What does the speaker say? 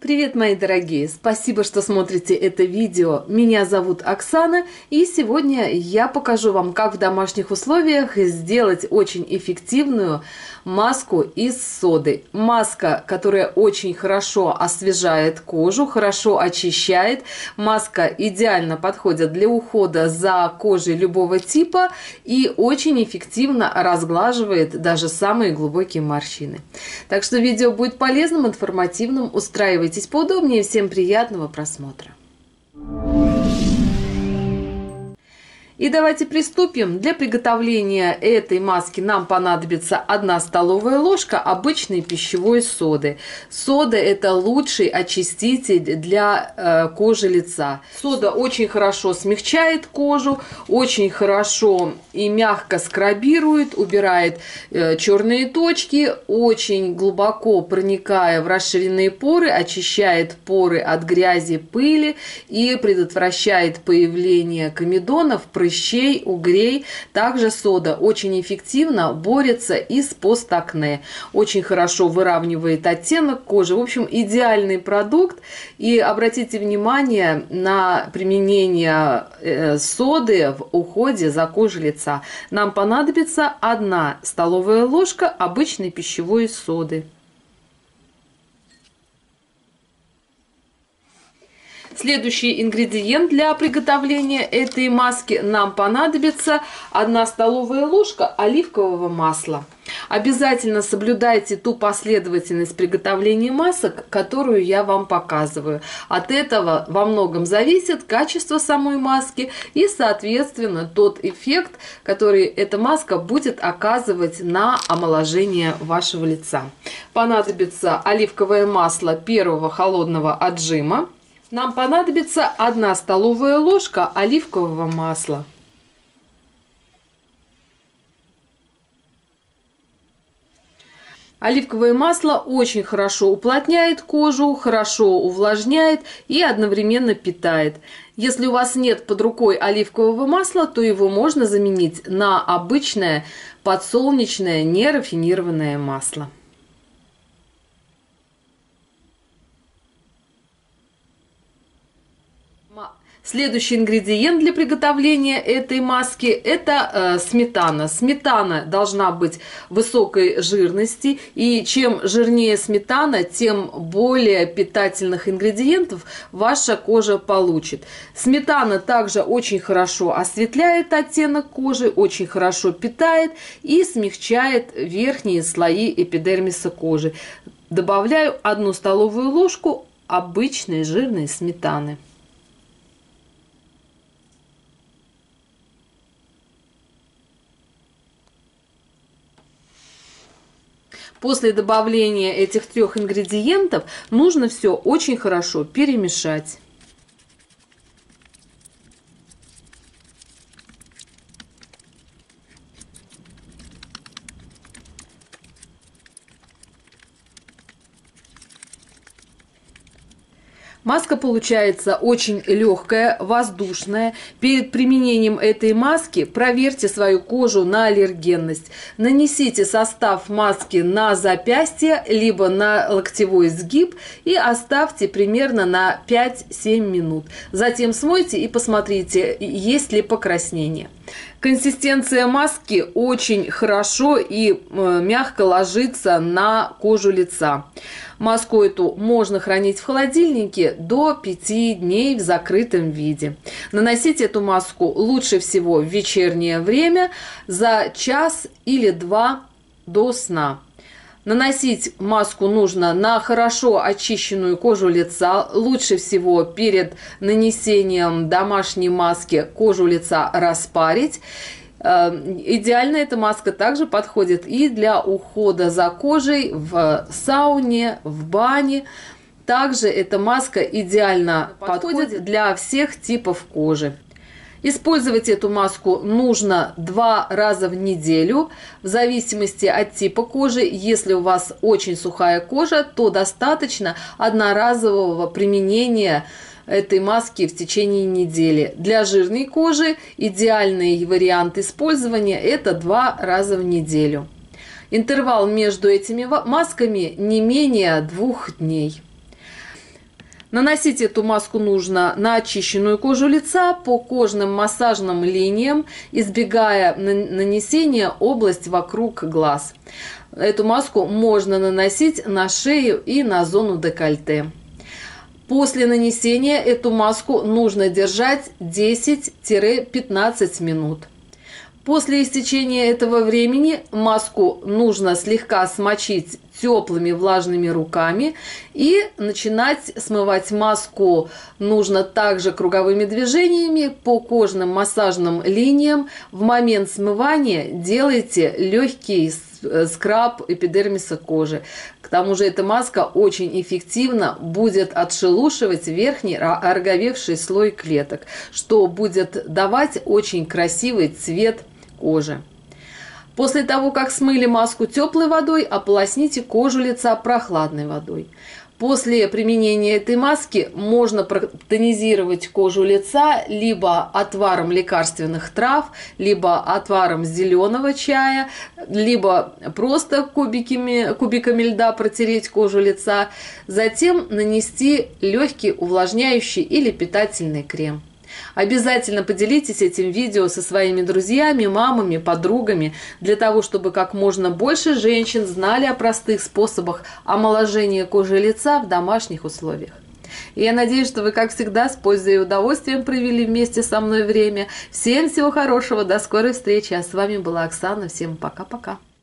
Привет, мои дорогие! Спасибо, что смотрите это видео. Меня зовут Оксана, и сегодня я покажу вам, как в домашних условиях сделать очень эффективную маску из соды. Маска, которая очень хорошо освежает кожу, хорошо очищает. Маска идеально подходит для ухода за кожей любого типа и очень эффективно разглаживает даже самые глубокие морщины. Так что видео будет полезным, информативным. Устраивайтесь поудобнее. Всем приятного просмотра. И давайте приступим. Для приготовления этой маски нам понадобится 1 столовая ложка обычной пищевой соды. Сода – это лучший очиститель для кожи лица. Сода очень хорошо смягчает кожу, очень хорошо и мягко скрабирует, убирает черные точки, очень глубоко проникая в расширенные поры, очищает поры от грязи, пыли и предотвращает появление комедонов, прыщей, угрей. Также сода очень эффективно борется и с постакне. Очень хорошо выравнивает оттенок кожи. В общем, идеальный продукт. И обратите внимание на применение соды в уходе за кожей лица. Нам понадобится 1 столовая ложка обычной пищевой соды. Следующий ингредиент для приготовления этой маски: нам понадобится 1 столовая ложка оливкового масла. Обязательно соблюдайте ту последовательность приготовления масок, которую я вам показываю. От этого во многом зависит качество самой маски и, соответственно, тот эффект, который эта маска будет оказывать на омоложение вашего лица. Понадобится оливковое масло первого холодного отжима. Нам понадобится 1 столовая ложка оливкового масла. Оливковое масло очень хорошо уплотняет кожу, хорошо увлажняет и одновременно питает. Если у вас нет под рукой оливкового масла, то его можно заменить на обычное подсолнечное нерафинированное масло. Следующий ингредиент для приготовления этой маски – это сметана. Сметана должна быть высокой жирности, и чем жирнее сметана, тем более питательных ингредиентов ваша кожа получит. Сметана также очень хорошо осветляет оттенок кожи, очень хорошо питает и смягчает верхние слои эпидермиса кожи. Добавляю 1 столовую ложку обычной жирной сметаны. После добавления этих 3 ингредиентов нужно все очень хорошо перемешать. Маска получается очень легкая, воздушная. Перед применением этой маски проверьте свою кожу на аллергенность. Нанесите состав маски на запястье, либо на локтевой сгиб и оставьте примерно на 5-7 минут. Затем смойте и посмотрите, есть ли покраснение. Консистенция маски очень хорошо и мягко ложится на кожу лица. Маску эту можно хранить в холодильнике до 5 дней в закрытом виде. Наносить эту маску лучше всего в вечернее время за 1 или 2 до сна. Наносить маску нужно на хорошо очищенную кожу лица. Лучше всего перед нанесением домашней маски кожу лица распарить. Идеально эта маска также подходит и для ухода за кожей в сауне, в бане. Также эта маска идеально подходит для всех типов кожи. Использовать эту маску нужно 2 раза в неделю, в зависимости от типа кожи. Если у вас очень сухая кожа, то достаточно одноразового применения этой маски в течение недели. Для жирной кожи идеальный вариант использования – это 2 раза в неделю. Интервал между этими масками не менее 2 дней. Наносить эту маску нужно на очищенную кожу лица по кожным массажным линиям, избегая нанесения область вокруг глаз. Эту маску можно наносить на шею и на зону декольте. После нанесения эту маску нужно держать 10-15 минут. После истечения этого времени маску нужно слегка смочить теплыми влажными руками и начинать смывать маску нужно также круговыми движениями по кожным массажным линиям. В момент смывания делайте легкий скраб эпидермиса кожи. К тому же эта маска очень эффективно будет отшелушивать верхний ороговевший слой клеток, что будет давать очень красивый цвет кожи. После того, как смыли маску теплой водой, ополосните кожу лица прохладной водой. После применения этой маски можно протонизировать кожу лица либо отваром лекарственных трав, либо отваром зеленого чая, либо просто кубиками льда протереть кожу лица, затем нанести легкий увлажняющий или питательный крем. Обязательно поделитесь этим видео со своими друзьями, мамами, подругами, для того, чтобы как можно больше женщин знали о простых способах омоложения кожи лица в домашних условиях. И я надеюсь, что вы, как всегда, с пользой и удовольствием провели вместе со мной время. Всем всего хорошего, до скорой встречи. А с вами была Оксана. Всем пока-пока.